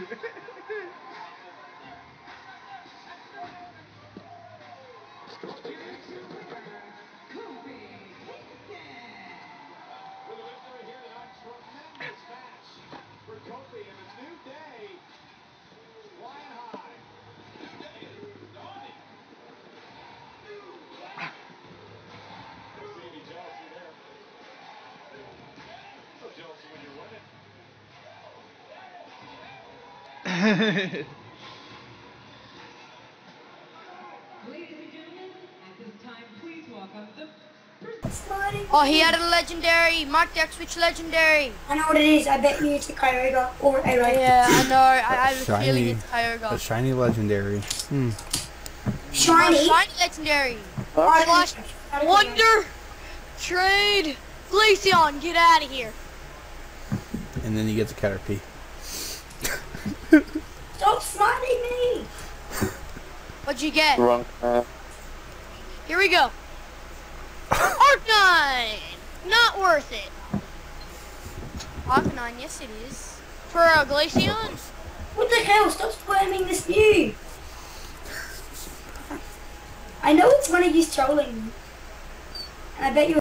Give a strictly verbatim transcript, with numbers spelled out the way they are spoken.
Ladies and gentlemen, at this time, please welcome the Oh, he had a legendary. Mark the X-Switch legendary. I know what it is. I bet you it's a Kyogre or a Raid. Yeah, I know. I, I have a Shiny. feeling it's Kyogre. A shiny legendary. Hmm. Shiny? Oh, shiny legendary. I Flash Wonder Trade. Glaceon, get out of here. And then you get the Caterpie. Stop smiting me! What'd you get? Wrong. Uh, Here we go. Arcanine! Not worth it. Arcanine, yes it is. For a Glaceon? What the hell? Stop spamming this new! I know it's one of you trolling me. And I bet you